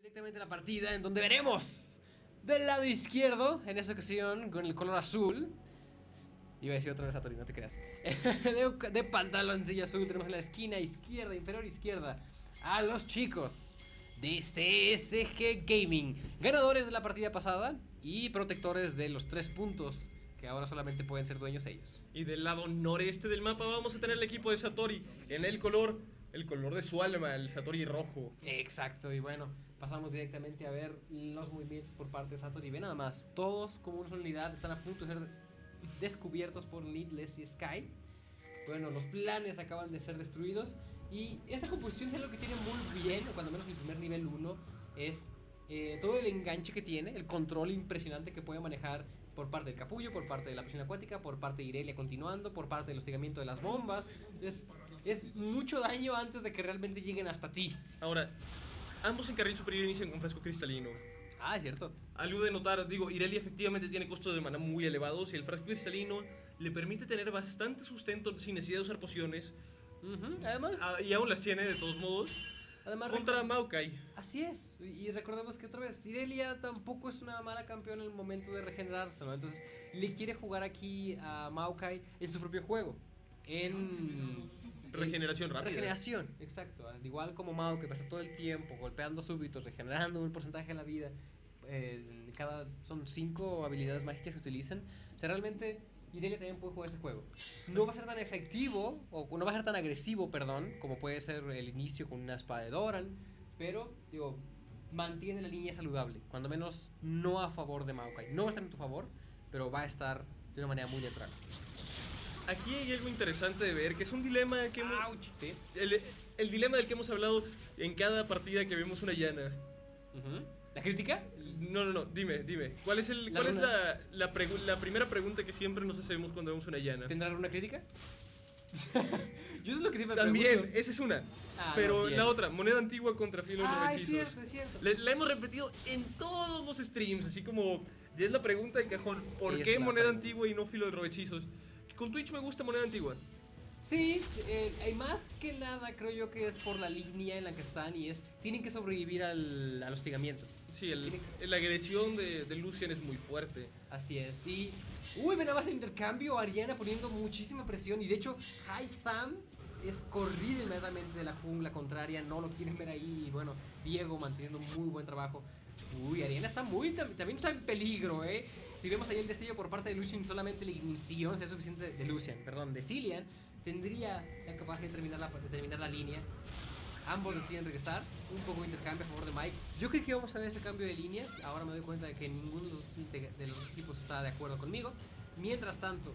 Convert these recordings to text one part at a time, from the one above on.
Directamente a la partida en donde veremos del lado izquierdo, en esta ocasión con el color azul. Iba a decir otra vez Satori, no te creas. de pantaloncillo azul tenemos en la esquina izquierda, inferior izquierda, a los chicos de CSG Gaming, ganadores de la partida pasada y protectores de los 3 puntos, que ahora solamente pueden ser dueños ellos. Y del lado noreste del mapa vamos a tener el equipo de Satori en el color de su alma, el Satori rojo. Exacto, y bueno, pasamos directamente a ver los movimientos por parte de Satori. Ve nada más, todos como una sola unidad están a punto de ser descubiertos por Needless y Sky. Bueno, los planes acaban de ser destruidos. Y esta composición es lo que tiene muy bien, o cuando menos el primer nivel 1, es todo el enganche que tiene, el control impresionante que puede manejar por parte del capullo, por parte de la prisión acuática, por parte de Irelia continuando, por parte del hostigamiento de las bombas. Es mucho daño antes de que realmente lleguen hasta ti. Ahora, ambos en carril superior inician con frasco cristalino. Ah, es cierto. Algo de notar, digo, Irelia efectivamente tiene costos de maná muy elevados y el frasco cristalino le permite tener bastante sustento sin necesidad de usar pociones. Además, y aún las tiene de todos modos. Además, contra Maokai. Así es, y recordemos que otra vez Irelia tampoco es una mala campeona en el momento de regenerarse, ¿no? Entonces le quiere jugar aquí a Maokai en su propio juego, en regeneración rápida. Regeneración, exacto. Al igual como Mao, que pasa todo el tiempo golpeando súbitos, regenerando un porcentaje de la vida. Son 5 habilidades mágicas que se utilizan. O sea, realmente Irelia también puede jugar ese juego. No va a ser tan efectivo, o no va a ser tan agresivo, perdón, como puede ser el inicio con una espada de Doran. Pero, digo, mantiene la línea saludable. Cuando menos no a favor de Maokai. No va a estar en tu favor, pero va a estar de una manera muy neutral. Aquí hay algo interesante de ver, que es un dilema que ¡Auch! ¿Sí? el dilema del que hemos hablado en cada partida que vemos una llana. ¿La crítica? No, dime. ¿Cuál es la primera pregunta que siempre nos hacemos cuando vemos una llana? ¿Tendrá una crítica? Yo eso es lo que siempre También, pregunto. esa es una. Ah, pero no, la otra, moneda antigua contra filo de los hechizos. Es cierto. La hemos repetido en todos los streams, así como ya es la pregunta de cajón. ¿Por qué moneda antigua y no filo de robechizos? Con Twitch me gusta moneda antigua. Sí, hay más que nada creo yo que es por la línea en la que están y tienen que sobrevivir al hostigamiento. Sí, la agresión de Lucian es muy fuerte. Así es, sí. Uy, ven nada más el intercambio, Ariana poniendo muchísima presión y de hecho Hai Sam es corrido inmediatamente de la jungla contraria, no lo quieren ver ahí y bueno, Diego manteniendo muy buen trabajo. Uy, Ariana está también está en peligro, Si vemos ahí el destello por parte de Lucian, solamente la ignición sea suficiente de Cillian, tendría la capacidad de terminar la línea. Ambos deciden regresar, un poco de intercambio a favor de Mike. Yo creí que íbamos a ver ese cambio de líneas, ahora me doy cuenta de que ninguno de los equipos está de acuerdo conmigo. Mientras tanto,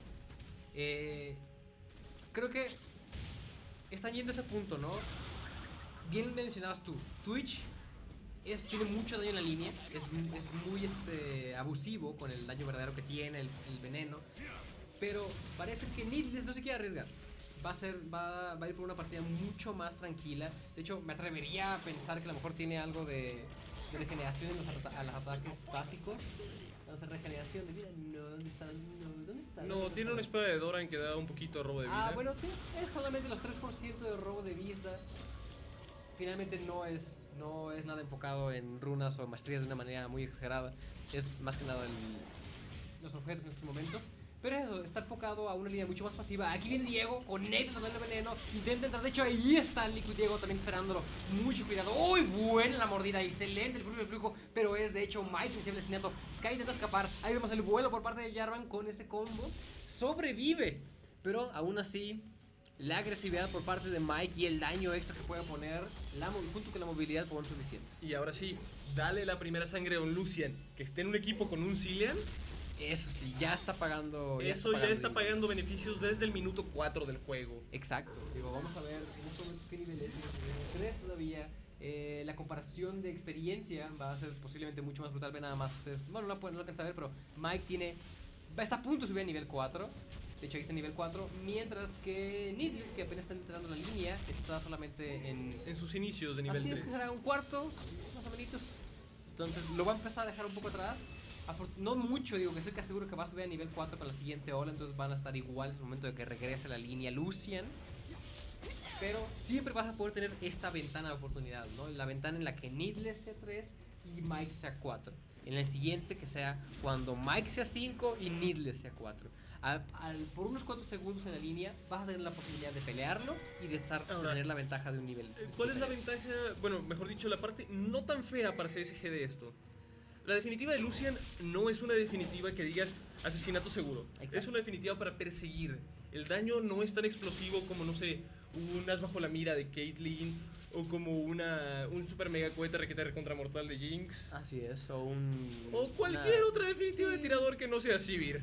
creo que están yendo a ese punto, ¿no? Bien mencionabas tú, Twitch tiene mucho daño en la línea, es muy abusivo con el daño verdadero que tiene, el veneno. Pero parece que Needless no se quiere arriesgar. Va a ir por una partida mucho más tranquila. De hecho, me atrevería a pensar que a lo mejor tiene algo de regeneración en los ataques básicos. Vamos a hacer regeneración de vida. No, ¿dónde está? No, tiene una espada de Doran que da un poquito de robo de vida. Ah, bueno, es solamente los 3% de robo de vida. Finalmente no es nada enfocado en runas o maestrías de una manera muy exagerada. Es más que nada los objetos en estos momentos. Pero eso, está enfocado a una línea mucho más pasiva. Aquí viene Diego, conecta con el veneno, intenta entrar, de hecho ahí está el Liquid Diego también esperándolo. Mucho cuidado, ¡uy! Buena la mordida, excelente el flujo, pero es de hecho Mike quien se ve asesinato. Sky intenta escapar, ahí vemos el vuelo por parte de Jarvan con ese combo. Sobrevive, pero aún así la agresividad por parte de Mike y el daño extra que puede poner junto con la movilidad fueron suficientes. Y ahora sí, dale la primera sangre a un Lucian, que esté en un equipo con un Cillian. Eso sí, ya está pagando. Ya está pagando beneficios desde el minuto 4 del juego. Exacto. Digo, vamos a ver en estos momentos qué nivel es. 3 todavía. La comparación de experiencia va a ser posiblemente mucho más brutal. Ve nada más. Ustedes, bueno, no lo alcanzan a ver, pero Mike está a punto de subir a nivel 4. De hecho, ahí está nivel 4. Mientras que Needless, que apenas está entrando en la línea, está solamente en sus inicios de nivel 3. Así es que será un cuarto, más o menos. Entonces lo va a empezar a dejar un poco atrás. No mucho, digo que estoy casi seguro que va a subir a nivel 4 para la siguiente ola. Entonces van a estar igual en el momento de que regrese la línea Lucian. pero siempre vas a poder tener esta ventana de oportunidad, ¿no? La ventana en la que Needless sea 3 y Mike sea 4. En el siguiente que sea cuando Mike sea 5 y Needless sea 4. Por unos cuantos segundos en la línea vas a tener la posibilidad de pelearlo y de tener la ventaja de un nivel. ¿Cuál es la ventaja? Bueno, mejor dicho, la parte no tan fea para CSG de esto. La definitiva de Lucian no es una definitiva que digas asesinato seguro. Exacto. Es una definitiva para perseguir. El daño no es tan explosivo como, no sé, un as bajo la mira de Caitlyn o como un super mega cohete requete contra mortal de Jinx. Así es, o cualquier otra definitiva de tirador que no sea Sivir.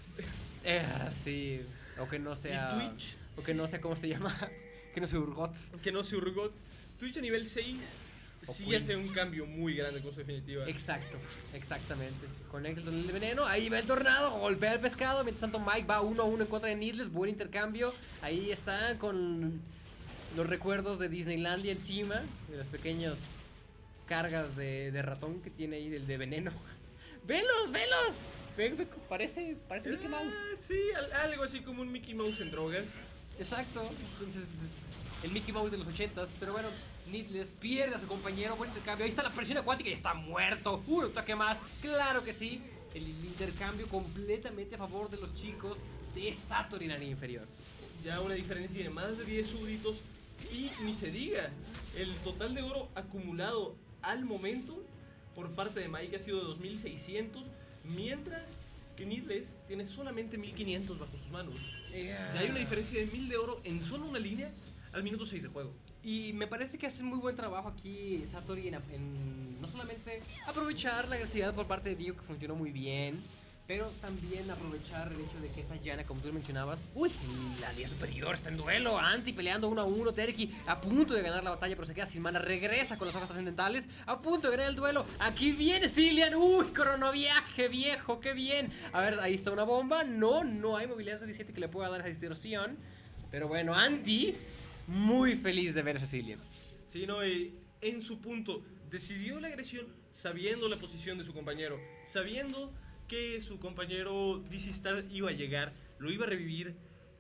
Sí, o que no sea... ¿Y Twitch? O que no sea, ¿cómo se llama? Que no sea Urgot. Que no sea Urgot. Twitch a nivel 6 sí hace un cambio muy grande con su definitiva. Exacto, exactamente. Conecta el veneno, ahí va el tornado, golpea el pescado. Mientras tanto Mike va 1-1 en contra de Needless, buen intercambio. Ahí está con los recuerdos de Disneylandia encima, de las pequeñas cargas de ratón que tiene ahí, de veneno. ¡Velos, velos! Parece Mickey Mouse. Sí, algo así como un Mickey Mouse en drogas. Exacto, entonces el Mickey Mouse de los 80s, pero bueno, Needless pierde a su compañero, buen intercambio, ahí está la presión acuática y está muerto, un ataque más, claro que sí, el intercambio completamente a favor de los chicos de Satori en área inferior. Ya una diferencia de más de 10 súbditos y ni se diga, el total de oro acumulado al momento por parte de Mike ha sido de 2600, mientras que Needless tiene solamente 1500 bajo sus manos. Ya hay una diferencia de 1000 de oro en solo una línea al minuto 6 de juego. Y me parece que hace muy buen trabajo aquí Satori en no solamente aprovechar la agresividad por parte de Dio, que funcionó muy bien, pero también aprovechar el hecho de que esa Yana, como tú mencionabas, la línea superior está en duelo, Anti peleando 1-1, Terki a punto de ganar la batalla, pero se queda sin mana, regresa con las hojas trascendentales, a punto de ganar el duelo, aquí viene Cillian, cronoviaje viejo, qué bien. A ver, ahí está una bomba, no hay movilidad suficiente que le pueda dar esa distorsión, pero bueno, Anti, muy feliz de ver a Cillian. Sí, no, en su punto, decidió la agresión sabiendo la posición de su compañero, sabiendo que su compañero DC Star iba a llegar, lo iba a revivir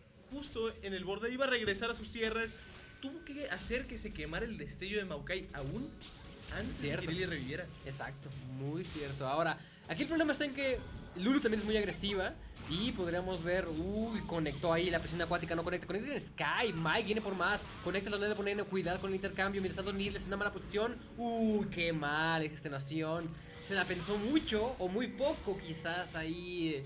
justo en el borde, iba a regresar a sus tierras, tuvo que hacer que se quemara el destello de Maokai aún antes de que Irelia reviviera. Exacto, muy cierto. Ahora, aquí el problema está en que Lulu también es muy agresiva y podríamos ver, conectó ahí, la presión acuática no conecta en Sky, Mike viene por más, conecta los dedos, poniendo cuidado con el intercambio, mientras tanto Needless en una mala posición, qué mal esa extenuación, se la pensó mucho o muy poco quizás ahí,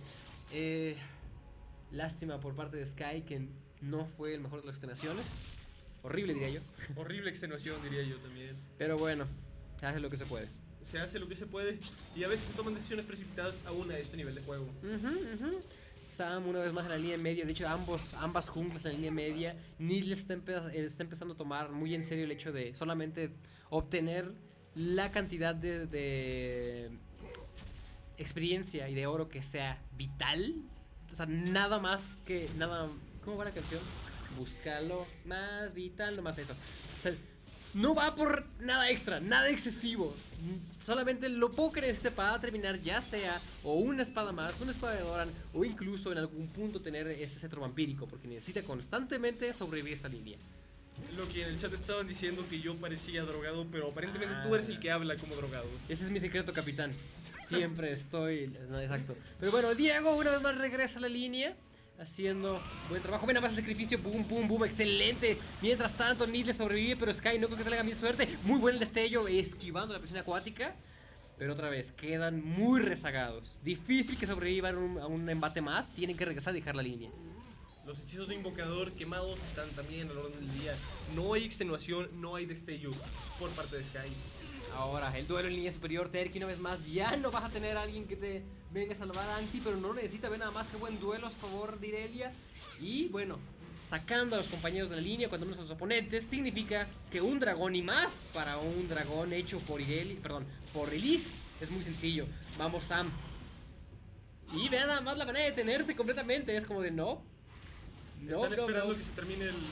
lástima por parte de Sky que no fue el mejor de las extenuaciones, horrible diría yo. Horrible extenuación diría yo también. Pero bueno, se hace lo que se puede. Se hace lo que se puede y a veces se toman decisiones precipitadas aún a este nivel de juego. Sam una vez más en la línea media, de hecho ambas junglas en la línea media. Needless está empezando a tomar muy en serio el hecho de solamente obtener la cantidad de experiencia y de oro que sea vital. O sea, nada más que nada. ¿Cómo va la canción? Búscalo más vital, no más eso. O sea, no va por nada extra, nada excesivo. Solamente lo poco que necesite para terminar, ya sea o una espada más, una espada de Doran, o incluso en algún punto tener ese cetro vampírico, porque necesita constantemente sobrevivir esta línea. Lo que en el chat estaban diciendo que yo parecía drogado, pero aparentemente tú eres el que habla como drogado. Ese es mi secreto, capitán. Siempre estoy... No, exacto. Pero bueno, Diego una vez más regresa a la línea, haciendo buen trabajo. Ven a más el sacrificio, boom, excelente. Mientras tanto, Needless sobrevive, pero Sky no creo que tenga bien suerte. Muy buen el destello, esquivando la presión acuática. Pero otra vez, quedan muy rezagados. Difícil que sobrevivan a un embate más. Tienen que regresar y dejar la línea. Los hechizos de invocador quemados están también a lo largo del día. No hay extenuación, no hay destello por parte de Sky. Ahora, el duelo en línea superior, Terki una vez más. Ya no vas a tener a alguien que te venga a salvar a Anti, pero no necesita ver nada más que buen duelo a favor de Irelia. Y bueno, sacando a los compañeros de la línea, cuando menos a los oponentes, significa que un dragón y más para un dragón hecho por por Elise. Es muy sencillo. Vamos, Sam. Y vean nada más la manera de detenerse completamente. Es como de no. Están esperando que se termine el...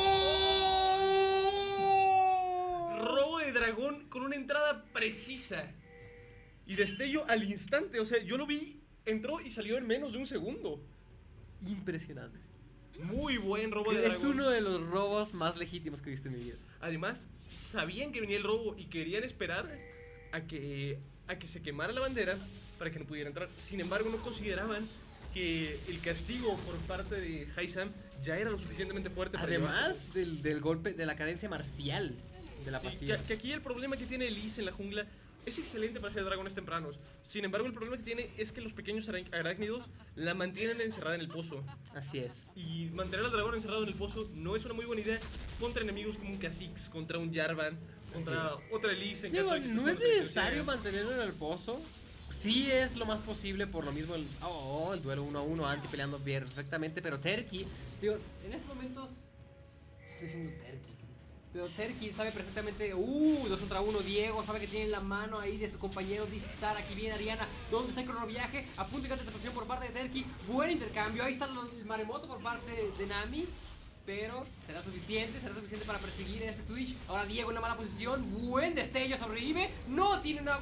robo de dragón con una entrada precisa y destello al instante. O sea, yo lo vi, entró y salió en menos de un segundo. Impresionante. Muy buen robo de Es dragón. uno de los robos más legítimos que he visto en mi vida. Además, sabían que venía el robo y querían esperar a que se quemara la bandera para que no pudiera entrar. Sin embargo, no consideraban que el castigo por parte de Haizam ya era lo suficientemente fuerte para Además del golpe, de la cadencia marcial de la llevarse. pasiva. Que aquí el problema que tiene Elise en la jungla es excelente para hacer dragones tempranos. Sin embargo, el problema que tiene es que los pequeños arácnidos la mantienen encerrada en el pozo. Así es. Y mantener al dragón encerrado en el pozo no es una muy buena idea contra enemigos como un Kha'Zix, contra un Jarvan, contra Así otra Elise en Digo, caso de que no estés es con necesario mantenerlo en el pozo. Sí es lo más posible, por lo mismo el duelo 1 a 1, Anti peleando perfectamente, pero Terki, digo, en estos momentos estoy diciendo Terki, pero Terki sabe perfectamente, 2 contra 1, Diego sabe que tiene la mano ahí de su compañero Star, aquí viene Ariana, ¿dónde está el cronoviaje? A punto de interpretación por parte de Terki, buen intercambio, ahí está el maremoto por parte de Nami. Pero será suficiente para perseguir a este Twitch. Ahora Diego en una mala posición. Buen destello, sobrevive. No,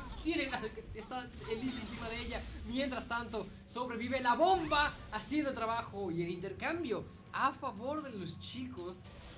está Elise encima de ella. Mientras tanto, sobrevive la bomba haciendo el trabajo y el intercambio a favor de los chicos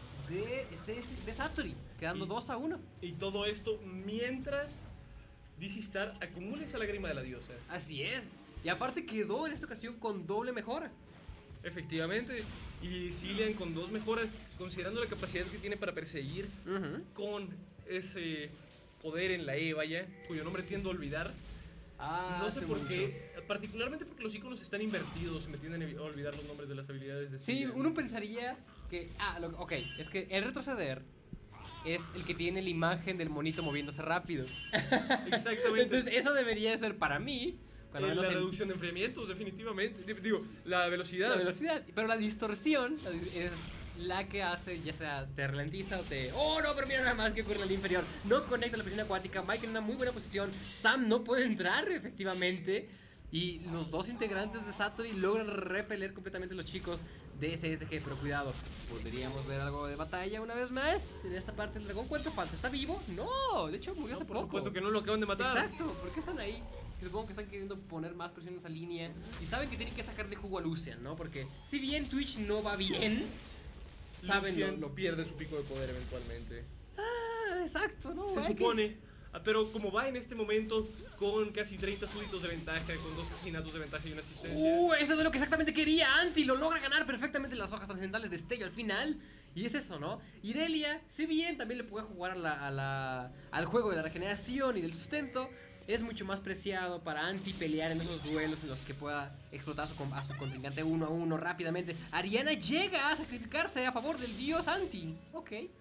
de Satori, quedando 2 a 1. Y todo esto mientras Star acumula esa lágrima de la diosa. Así es. Y aparte quedó en esta ocasión con doble mejora. Efectivamente. Y Zilean con 2 mejoras, considerando la capacidad que tiene para perseguir con ese poder en la E, vaya, cuyo nombre tiendo a olvidar. No sé por qué, particularmente porque los iconos están invertidos y me tienden a olvidar los nombres de las habilidades de Sí, Zilean. uno pensaría que... ok, es que el retroceder es el que tiene la imagen del monito moviéndose rápido. Exactamente. Entonces eso debería ser para mí... La reducción de enfriamientos, definitivamente. Digo, la velocidad. La velocidad, pero la distorsión es la que hace, ya sea te ralentiza o te... ¡Oh, no! Pero mira nada más que ocurre en el inferior. No conecta la presión acuática. Mike en una muy buena posición. Sam no puede entrar, efectivamente. Y los dos integrantes de Satori logran repeler completamente a los chicos de SSG. Pero cuidado, ¿podríamos ver algo de batalla una vez más? En esta parte del dragón, ¿cuánto falta? ¿Está vivo? No, de hecho murió hace por poco. supuesto que no lo acaban de matar. Exacto, ¿por qué están ahí? Supongo que están queriendo poner más presión en esa línea. Y saben que tienen que sacarle jugo a Lucian, ¿no? Porque si bien Twitch no va bien, saben Lucian lo pierde su pico de poder eventualmente. Exacto, ¿no? Se supone. Pero como va en este momento con casi 30 súbditos de ventaja, con 2 asesinatos de ventaja y una asistencia. Esto es lo que exactamente quería Anti. Lo logra ganar perfectamente las hojas trascendentales de Destello al final. Y es eso, ¿no? Irelia, si bien también le puede jugar al juego de la regeneración y del sustento, es mucho más preciado para Anti pelear en esos duelos en los que pueda explotar a su contrincante 1 a 1 rápidamente. Ariana llega a sacrificarse a favor del dios Anti. Ok. Y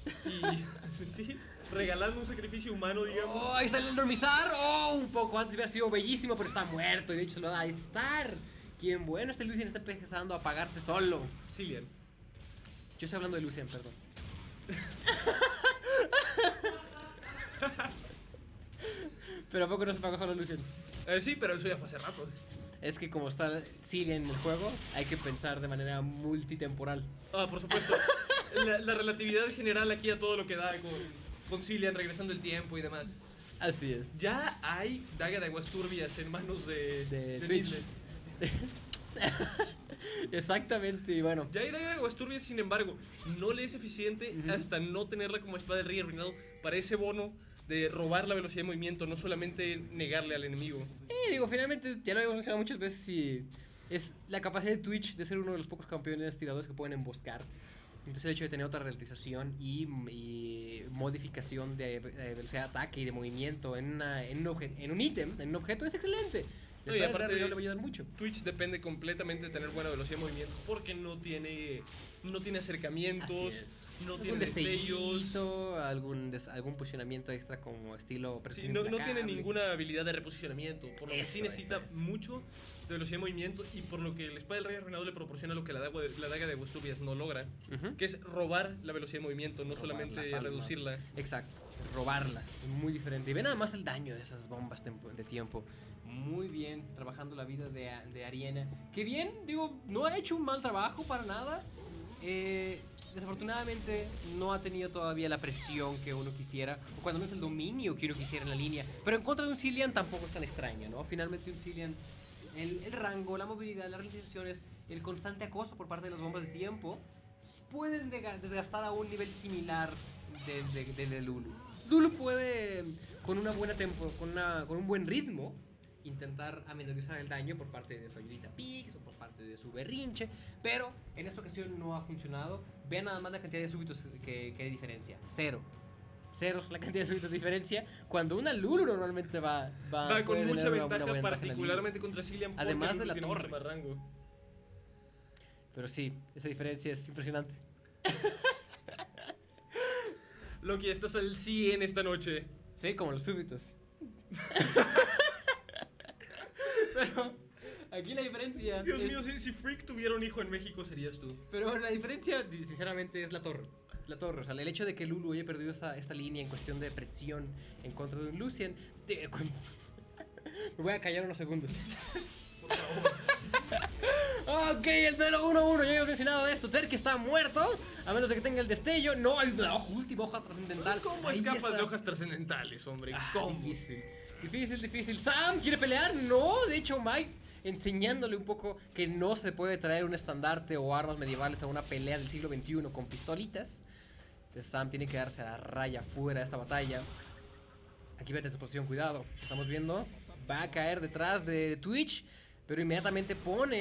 sí, regalando un sacrificio humano, digamos. Oh, ahí está el Enormizar. Oh, un poco antes hubiera sido bellísimo, pero está muerto. Y de hecho se lo da a Star. Quien bueno, este Lucian está empezando a apagarse solo. Zilean. Yo estoy hablando de Lucian, perdón. Pero ¿a poco no se apagó solo Lucian? Sí, pero eso ya fue hace rato. Es que como está Zilean en el juego, hay que pensar de manera multitemporal. Por supuesto. La relatividad general aquí a todo lo que da con Zilean regresando el tiempo y demás. Así es. Ya hay daga de aguas turbias en manos de Twitch. Needless. Exactamente, y bueno. Ya hay daga de aguas turbias, sin embargo, no le es eficiente hasta no tenerla como espada del rey arruinado para ese bono de robar la velocidad de movimiento, no solamente negarle al enemigo. Digo, finalmente, ya lo hemos mencionado muchas veces, y es la capacidad de Twitch de ser uno de los pocos campeones tiradores que pueden emboscar. Entonces el hecho de tener otra realización y modificación de velocidad de ataque y de movimiento en un ítem, en un objeto, es excelente. No, y aparte le va a ayudar mucho. Twitch depende completamente de tener buena velocidad de movimiento porque no tiene acercamientos, no tiene destellos, algún posicionamiento extra como estilo sí, no tiene ninguna habilidad de reposicionamiento, por lo que sí necesita mucho de velocidad de movimiento y por lo que el espada del rey arruinado le proporciona lo que la daga de aguas turbias no logra, que es robar la velocidad de movimiento, no solamente reducirla. Exacto, robarla, es muy diferente. Y ve nada más el daño de esas bombas de tiempo. Muy bien, trabajando la vida de Ariana. Que bien, digo, no ha hecho un mal trabajo para nada. Desafortunadamente no ha tenido todavía la presión que uno quisiera, o cuando no es el dominio que uno quisiera en la línea. Pero en contra de un Zilean tampoco es tan extraño, ¿no? Finalmente un Zilean, el rango, la movilidad, las realizaciones el constante acoso por parte de las bombas de tiempo, pueden desgastar a un nivel similar de Lulu. Lulu puede, con una buena con un buen ritmo, intentar aminorizar el daño por parte de su ayudita Pix o por parte de su berrinche, pero en esta ocasión no ha funcionado. Vean nada más la cantidad de súbitos que hay diferencia. Cero es la cantidad de súbitos de diferencia, cuando una Lulu normalmente va con mucha ventaja, buena particularmente contra Cillian, además de la tiene torre. mucho más rango. Pero sí, esa diferencia es impresionante. Loki, estás al 100 esta noche. Sí, como los súbitos. Pero aquí la diferencia... Dios mío, si Freak tuviera un hijo en México, serías tú. Pero la diferencia, sinceramente, es la torre. La torre, o sea, el hecho de que Lulu haya perdido esta línea en cuestión de presión en contra de un Lucian... Me voy a callar unos segundos. Por favor. Ok, el duelo 1-1, ya habíamos mencionado esto. Terky está muerto, a menos de que tenga el destello. No, la última hoja trascendental. ¿Cómo escapas de hojas trascendentales, hombre? ¿Cómo? Difícil. ¿Sam quiere pelear? No, de hecho Mike enseñándole un poco que no se puede traer un estandarte o armas medievales a una pelea del siglo XXI con pistolitas. Entonces Sam tiene que darse a la raya fuera de esta batalla. Aquí vete tu posición, cuidado. Estamos viendo, va a caer detrás de Twitch, pero inmediatamente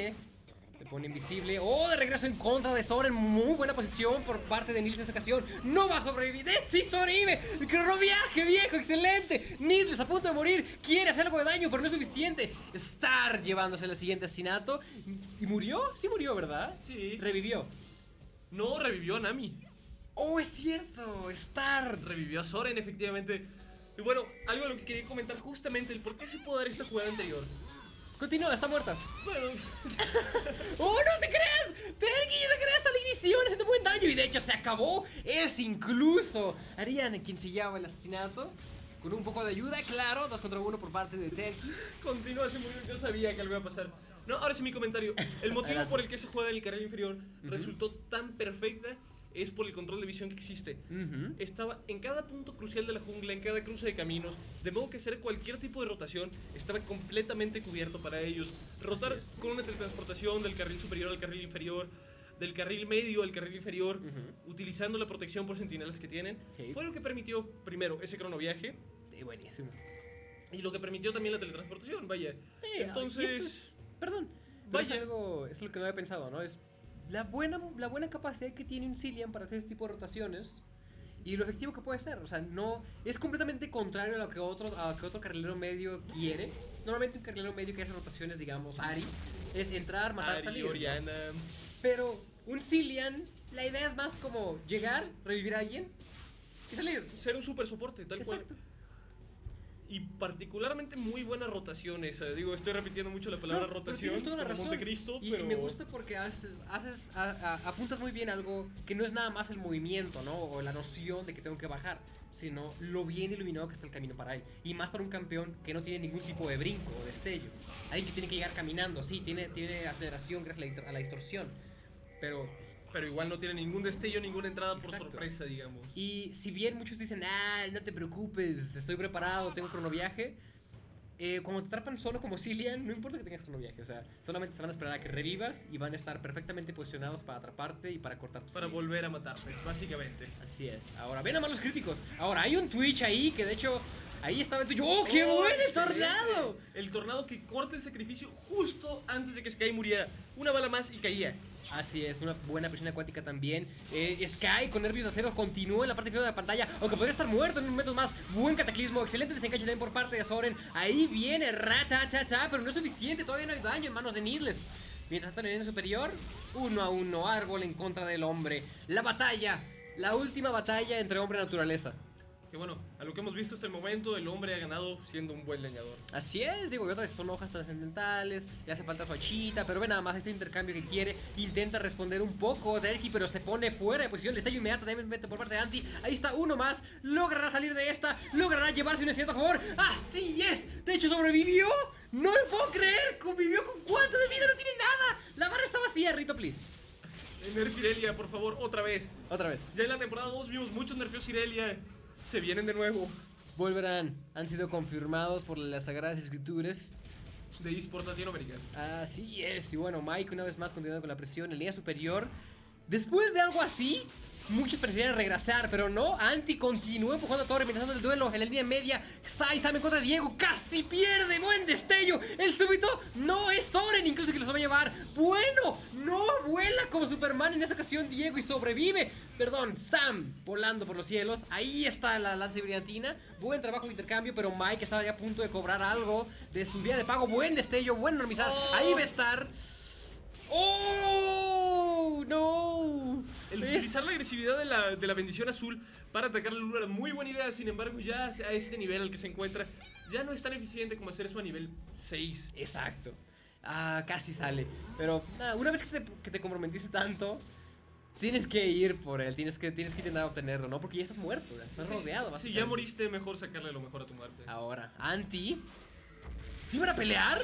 se pone invisible. ¡Oh! De regreso en contra de Soren. Muy buena posición por parte de Nils en esa ocasión. ¡No va a sobrevivir! ¡Sí sobrevive! ¡Cronoviaje, viejo! ¡Excelente! Nils a punto de morir. Quiere hacer algo de daño, pero no es suficiente. Star llevándose el siguiente asesinato. ¿Y murió? Sí murió, ¿verdad? Sí. Revivió. No, revivió a Nami. ¡Oh, es cierto! Star revivió a Soren, efectivamente. Y bueno, algo de lo que quería comentar justamente, el por qué se pudo dar esta jugada anterior. Continúa, está muerta. Bueno. ¡Oh, no te creas! Terky regresa a la ignición haciendo buen daño. Y de hecho se acabó. Es incluso Ariane quien se lleva el asesinato. Con un poco de ayuda, claro. 2 contra 1 por parte de Terky. Continúa, se murió. Yo sabía que algo iba a pasar. No, ahora sí mi comentario. El motivo por el que esa jugada en el carril inferior resultó tan perfecta es por el control de visión que existe. Estaba en cada punto crucial de la jungla, en cada cruce de caminos, de modo que hacer cualquier tipo de rotación estaba completamente cubierto para ellos. Rotar con una teletransportación del carril superior al carril inferior, del carril medio al carril inferior, utilizando la protección por sentinelas que tienen, fue lo que permitió, primero, ese cronoviaje. Sí, buenísimo. Y lo que permitió también la teletransportación, vaya. Entonces... Perdón, vaya. Es lo que no había pensado, ¿no? Es la buena capacidad que tiene un Cillian para hacer este tipo de rotaciones y lo efectivo que puede ser. O sea, no es completamente contrario a lo que otro carrilero medio quiere. Normalmente un carrilero medio que hace rotaciones, digamos, Ari, es entrar, matar, Ari, salir. Oriana. Pero un Cillian, la idea es más como llegar, revivir a alguien y salir. Ser un super soporte, tal cual. Exacto. Y particularmente muy buenas rotaciones. Digo, estoy repitiendo mucho la palabra rotación. Tienes toda la razón. Montecristo, y pero... me gusta porque apuntas muy bien algo que no es nada más el movimiento, ¿no? O la noción de que tengo que bajar, sino lo bien iluminado que está el camino para él. Y más para un campeón que no tiene ningún tipo de brinco o destello. Alguien que tiene que llegar caminando, sí, tiene aceleración gracias a la distorsión. Pero igual no tiene ningún destello, ninguna entrada por sorpresa, digamos. Y si bien muchos dicen, no te preocupes, estoy preparado, tengo cronoviaje, cuando te atrapan solo como Cillian, no importa que tengas cronoviaje, o sea, solamente se van a esperar a que revivas y van a estar perfectamente posicionados para atraparte y para cortar tu Para volver a matarte, básicamente. Así es. Ahora, ven a más los críticos. Ahora, hay un Twitch ahí que de hecho... Ahí estaba el tuyo. ¡Oh, qué bueno el tornado! El tornado que corta el sacrificio justo antes de que Sky muriera. Una bala más y caía. Así es, una buena presión acuática también. Sky con nervios de acero continúa en la parte inferior de la pantalla, aunque podría estar muerto en unos momentos más. Buen cataclismo, excelente desencaje también por parte de Soren. Ahí viene Ratatata, pero no es suficiente, todavía no hay daño en manos de Needless. Mientras tanto en el superior, 1-1, árbol en contra del hombre. La batalla, la última batalla entre hombre y naturaleza. Que bueno, a lo que hemos visto hasta el momento, el hombre ha ganado siendo un buen leñador. Así es, digo, y otra vez son hojas trascendentales, le hace falta su hachita, pero ve nada más este intercambio que quiere, intenta responder un poco Terky, pero se pone fuera de posición, le está inmediatamente por parte de Anti, ahí está uno más, logrará salir de esta, logrará llevarse un acierto a favor, ¡así es! De hecho sobrevivió, no lo puedo creer, convivió con cuánto de vida, no tiene nada, la barra está vacía, Rito, please. Nerf Irelia, por favor, otra vez. Otra vez. Ya en la temporada 2 vimos muchos nerfeos Irelia. Se vienen de nuevo. Volverán, han sido confirmados por las Sagradas Escrituras. de eSport Latinoamérica. Así es, y bueno, Mike una vez más continuando con la presión en línea superior. Después de algo así, muchos preferían regresar, pero no. Anti continúa empujando a Torre, amenazando el duelo en la línea media. Sai en contra de Diego, casi pierde. Buen destello. El súbito no es Soren, incluso que los va a llevar. Bueno, no vuela como Superman en esta ocasión Diego y sobrevive. Perdón, Sam volando por los cielos. Ahí está la lanza brillantina. Buen trabajo de intercambio, pero Mike estaba ya a punto de cobrar algo de su día de pago. Buen destello, buen normizar. Ahí va a estar. ¡Oh! ¡No! El utilizar la agresividad de la bendición azul para atacar la luna era muy buena idea. Sin embargo, ya a este nivel al que se encuentra, ya no es tan eficiente como hacer eso a nivel 6. Exacto. Casi sale. Pero una vez que te comprometiste tanto, tienes que ir por él. Tienes que intentar obtenerlo, ¿no? Porque ya estás muerto, estás rodeado. Si ya moriste, mejor sacarle lo mejor a tu muerte. Ahora, Anti. ¿Sí van a pelear?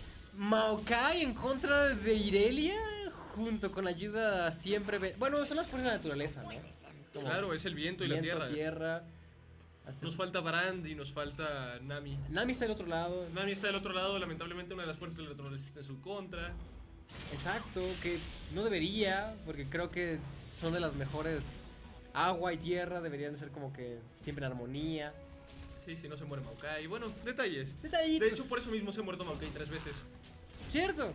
Maokai en contra de Irelia, junto con ayuda siempre... Bueno, son las fuerzas de la naturaleza, ¿no? Como claro, es el viento y la tierra. Nos falta Brand y nos falta Nami. Nami está del otro lado. Nami está del otro lado, lamentablemente una de las fuerzas de la naturaleza está en su contra. Exacto, que no debería, porque creo que son de las mejores. Agua y tierra deberían de ser como que siempre en armonía. Sí, si no se muere Maokai. Bueno, detalles. Detallitos. De hecho, por eso mismo se ha muerto Maokai 3 veces. ¿Cierto?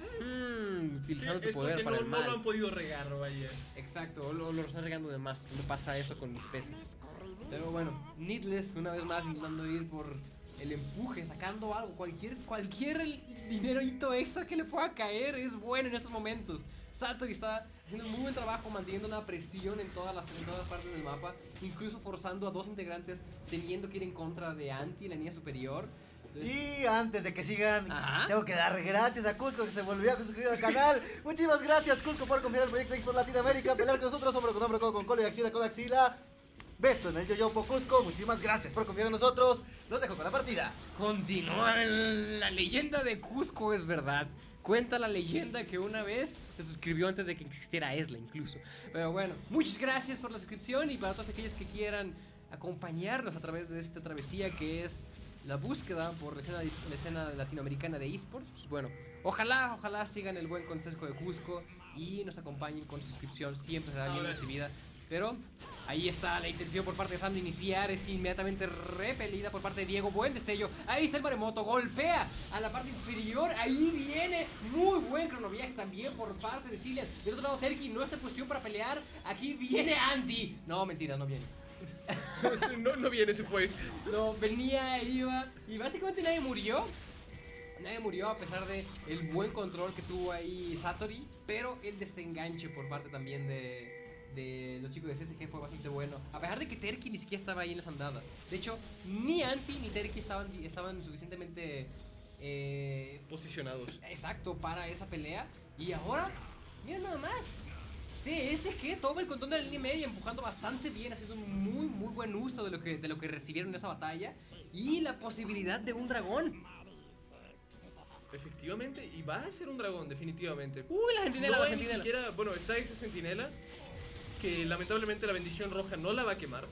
Utilizando tu poder para el mal. No lo han podido regar, vaya. Exacto, lo están regando de más. No pasa eso con mis peces. Pero bueno, Needless una vez más intentando ir por el empuje, sacando algo. Cualquier dinerito extra que le pueda caer es bueno en estos momentos. Satori está haciendo un muy buen trabajo manteniendo una presión en todas partes del mapa, incluso forzando a dos integrantes teniendo que ir en contra de Anti en la línea superior. Y antes de que sigan, Ajá. tengo que dar gracias a Cusco que se volvió a suscribir al canal. Muchísimas gracias, Cusco, por confiar en el proyecto eSport Latinoamérica, pelear con nosotros hombro con hombro, codo con codo y axila con axila. Beso en el yoyopo, Cusco. Muchísimas gracias por confiar en nosotros. Los dejo con la partida. Continúa la leyenda de Cusco, es verdad. Cuenta la leyenda que una vez se suscribió antes de que existiera Esla incluso. Pero bueno, muchas gracias por la suscripción y para todos aquellos que quieran acompañarnos a través de esta travesía que es la búsqueda por la escena latinoamericana de eSports. Pues bueno, ojalá sigan el buen consejo de Cusco y nos acompañen con suscripción. Siempre será bien recibida. Pero ahí está la intención por parte de Sam de iniciar. Es inmediatamente repelida por parte de Diego. Buen destello. Ahí está el maremoto. Golpea a la parte inferior. Ahí viene. Muy buen cronoviaje también por parte de Cillian. Del otro lado, Terki no está en posición para pelear. Aquí viene Andy. No, mentira, no viene. no viene, se fue. No, venía, iba. Y básicamente nadie murió. Nadie murió a pesar de el buen control que tuvo ahí Satori. Pero el desenganche por parte también de los chicos de CSG fue bastante bueno. A pesar de que Terki ni siquiera estaba ahí en las andadas. De hecho, ni Anti ni Terki estaban suficientemente posicionados. Exacto, para esa pelea. Y ahora, mira nada más. CSG toma el control de la línea media, empujando bastante bien, haciendo un muy buen uso de lo que recibieron en esa batalla. Y la posibilidad de un dragón. Efectivamente, y va a ser un dragón, definitivamente. La sentinela, no la hay sentinela. Ni siquiera, bueno, está esa sentinela que lamentablemente la bendición roja no la va a quemar.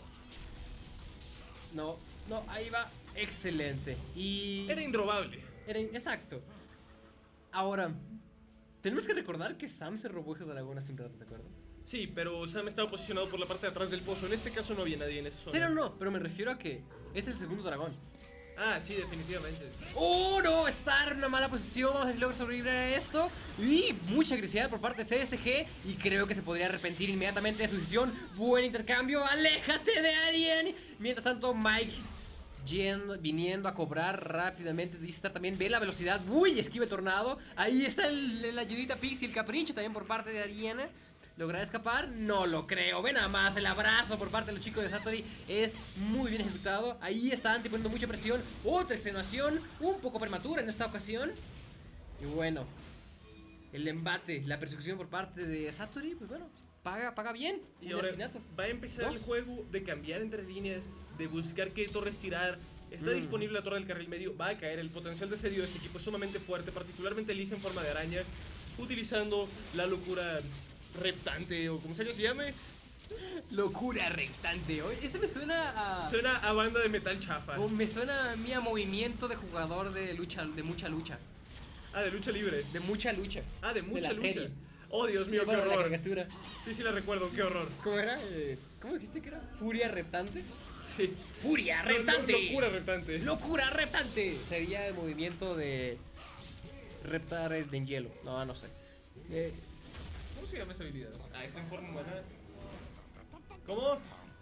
No, ahí va. Excelente. Y Era indrobable. Exacto. Ahora, tenemos que recordar que Sam se robó ese dragón hace un rato, ¿te acuerdas? Sí, pero Sam estaba posicionado por la parte de atrás del pozo. En este caso no había nadie en esa zona. Sí, no, pero me refiero a que este es el segundo dragón. Ah, sí, definitivamente. ¡Oh, no! Está en una mala posición. Vamos a ver si logra sobrevivir a esto. Y mucha agresividad por parte de CSG. Y creo que se podría arrepentir inmediatamente de su decisión. Buen intercambio. ¡Aléjate de Arian! Mientras tanto, Mike viniendo a cobrar rápidamente. Dice estar también. Ve la velocidad. ¡Uy! Esquiva el tornado. Ahí está la ayudita Pixie, el capricho también por parte de Ariana. ¿Logrará escapar? No lo creo. Ve nada más, el abrazo por parte de los chicos de Satori es muy bien ejecutado. Ahí está Anti poniendo mucha presión. Otra extenuación, un poco prematura en esta ocasión. Y bueno, el embate, la persecución por parte de Satori, pues bueno, paga bien. Y ahora va a empezar el juego de cambiar entre líneas, de buscar qué torres tirar. Está disponible la torre del carril medio, va a caer. El potencial de asedio de este equipo es sumamente fuerte, particularmente Lisa en forma de araña, utilizando la locura reptante o como se llame. Locura rectante. Oye, ese me suena a... Suena a banda de metal chafa. Me suena a mí a movimiento de jugador de lucha, de mucha lucha. Ah, de lucha libre. De mucha lucha. Ah, de mucha la lucha. serie. Oh, Dios mío, qué Bueno, la horror. caricatura. Sí, la recuerdo, qué horror. ¿Cómo era? ¿Cómo dijiste que era? ¿Furia reptante? Sí. ¡Furia reptante! Locura reptante. ¡Locura reptante! Sería el movimiento de reptar en hielo. No sé. ¿Cómo se llama esa habilidad? Ah, está en forma humana. ¿Cómo?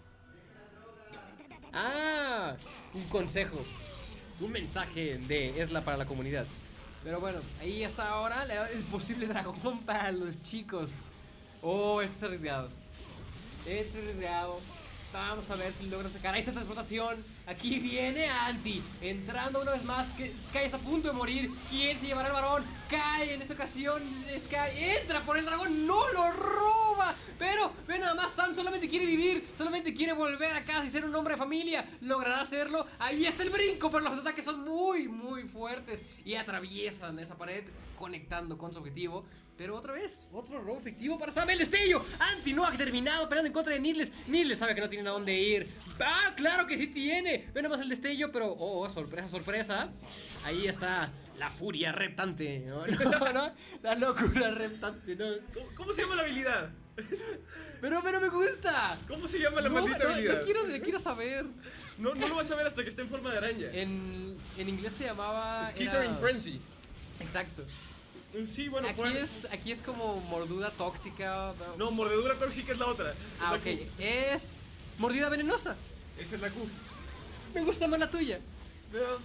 Ah, un consejo. Un mensaje de Esla para la comunidad. Pero bueno, ahí está ahora el posible dragón para los chicos. Oh, esto es arriesgado. Esto es arriesgado. Vamos a ver si logra sacar. Ahí está transportación. Aquí viene Anti. Entrando una vez más. Sky está a punto de morir. ¿Quién se llevará el varón? Cae en esta ocasión. Sky entra por el dragón. No lo roba. Pero ve nada más. Sam solamente quiere vivir. Solamente quiere volver a casa y ser un hombre de familia. ¿Logrará hacerlo? Ahí está el brinco. Pero los ataques son muy fuertes. Y atraviesan esa pared. Conectando con su objetivo. Pero otra vez, otro robo efectivo para Sam. ¡El destello! Anti no ha terminado peleando en contra de Needless. Needless sabe que no tiene a dónde ir. ¡Ah, claro que sí tiene! Ve nomás el destello, pero... Oh, sorpresa, sorpresa. Ahí está la furia reptante. No, la locura reptante. No. ¿Cómo se llama la habilidad? Pero me gusta. ¿Cómo se llama la maldita habilidad? No quiero saber. No lo vas a ver hasta que esté en forma de araña. En inglés se llamaba... Skittering Frenzy. Exacto. Sí, bueno, aquí es como mordida tóxica. No, mordedura tóxica es la otra. Ah, ok. Es mordida venenosa. Esa es la Q. Me gusta más la tuya. Pero...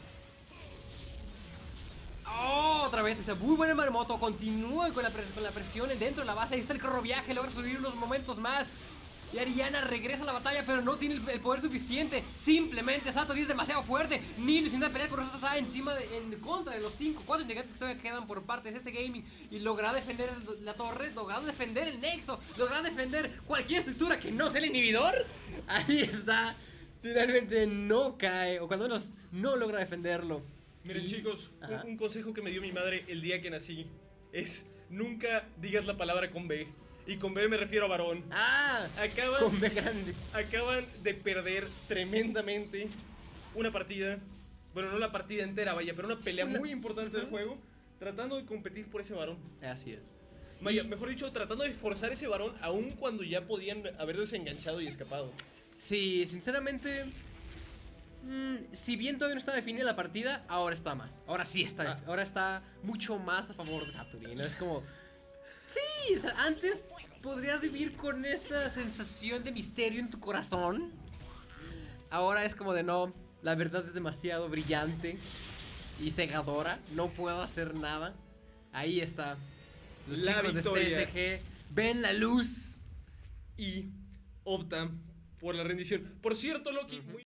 Oh, otra vez, está muy buena el maremoto. Continúa con la presión dentro de la base. Ahí está el viaje, logra subir unos momentos más. Y Ariana regresa a la batalla, pero no tiene el poder suficiente. Simplemente Satori es demasiado fuerte. Ni necesita pelear, pero está encima en contra de los 4 integrantes que todavía quedan por parte de ese gaming. Y logra defender la torre, logra defender el nexo, logra defender cualquier estructura que no sea el inhibidor. Ahí está. Finalmente no cae, o cuando menos no logra defenderlo. Miren, chicos, Ajá. un consejo que me dio mi madre el día que nací es: nunca digas la palabra con B. Y con B me refiero a varón. Ah, con B grande. Acaban de perder tremendamente una partida. Bueno, no la partida entera, vaya, pero una pelea muy importante del juego, tratando de competir por ese varón. Así es. Vaya, mejor dicho, tratando de forzar ese varón aun cuando ya podían haber desenganchado y escapado. Sí, sinceramente, si bien todavía no está definida la partida, ahora está más. Ahora sí está, ahora está mucho más a favor de Satori, ¿no? Es como... Sí, o sea, antes podrías vivir con esa sensación de misterio en tu corazón. Ahora es como de no, la verdad es demasiado brillante y cegadora, no puedo hacer nada. Ahí está. Los La chicos victoria. de CSG ven la luz Y optan por la rendición. Por cierto, Loki, muy